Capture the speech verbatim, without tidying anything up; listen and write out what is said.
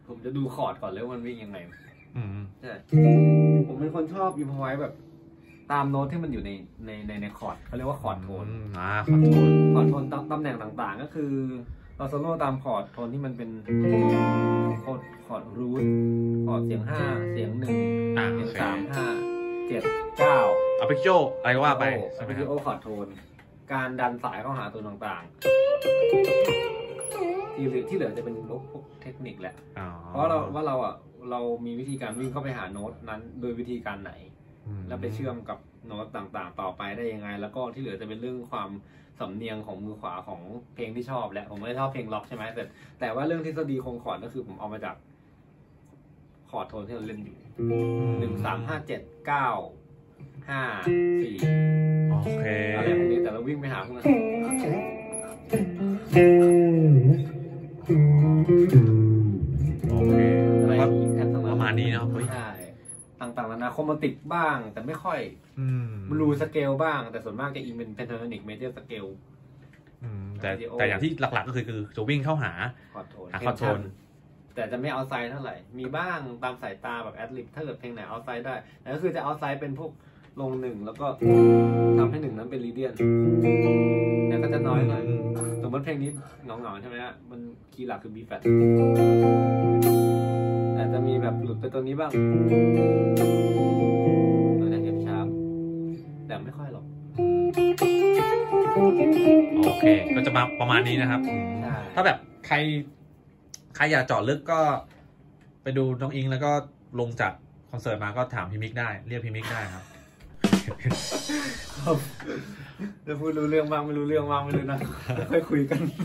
ผมจะดูคอร์ดก่อนเลยว่ามันวิ่งยังไงอืมใช่ผมเป็นคนชอบอิมพอไว้แบบตามโน้ตที่มันอยู่ในในในในคอร์ดเขาเรียกว่าคอร์ดโทนอ่าคอร์ดโทนคอร์ดโทนตำแหน่งต่างๆก็คือเราโซโล่ตามคอร์ดโทนที่มันเป็นคอร์ดคอร์ดรูทคอร์ดเสียงห้าเสียงหนึ่งเสียงสามห้าเจ็ดเก้าอาร์เพจโจอะไรก็ว่าไปอาร์เพจโจคอร์ดโทนการดันสายเข้าหาตัวต่างๆที่เหลือที่เหลือจะเป็นพวกเทคนิคแหละเพราะเราว่าเราอ่ะเรามีวิธีการวิ่งเข้าไปหาโน้ตนั้นโดยวิธีการไหนแล้วไปเชื่อมกับโน้ตต่างๆต่อไปได้ยังไงแล้วก็ที่เหลือจะเป็นเรื่องความสำเนียงของมือขวาของเพลงที่ชอบแหละผมไม่ได้ชอบเพลงล็อกใช่ไหมแต่แต่ว่าเรื่องทฤษฎีโครงคอร์ดก็คือผมเอามาจากคอร์ดโทนที่เราเล่นอยู่หนึ่งสามห้าเจ็ดเก้าห้าสี่โอเคอะไรพวกนี้แต่เราวิ่งไปหาพวกนั้นโอเคอะไรประมาณนี้เนาะใช่ต่างๆนานาโครมาติกบ้างแต่ไม่ค่อยบลูสเกลบ้างแต่ส่วนมากจะอินเป็นเพนทาโทนิกเมเจอร์สเกลแต่แต่อย่างที่หลักๆก็คือคือจะวิ่งเข้าหาคอร์ดโทนหาคอร์ดโทนแต่จะไม่เอาไซด์เท่าไหร่มีบ้างตามสายตาแบบแอดลิปถ้าเกิดเพลงไหนเอาไซด์ได้แต่ก็คือจะเอาไซด์เป็นพวกลงหนึ่งแล้วก็ทำให้หนึ่งนั้นเป็นรีเดียนเนี่ยก็จะน้อยหน่อยสมมติเพลงนี้เงาๆใช่ไหมฮะมันคีย์หลักคือ B flat อาจจะมีแบบหลุดไปตัวนี้บ้างตัวนี้ F sharp แต่ไม่ค่อยหรอกโอเคก็จะมาประมาณนี้นะครับถ้าแบบใครใครอยากเจาะลึกก็ไปดูน้องอิงแล้วก็ลงจากคอนเสิร์ตมาก็ถามพี่มิกได้เรียกพี่มิกได้ครับจะพูดรู้เรื่องบ้างไม่รู้เรื่องบ้างไม่รู้นะค่อยคุยกัน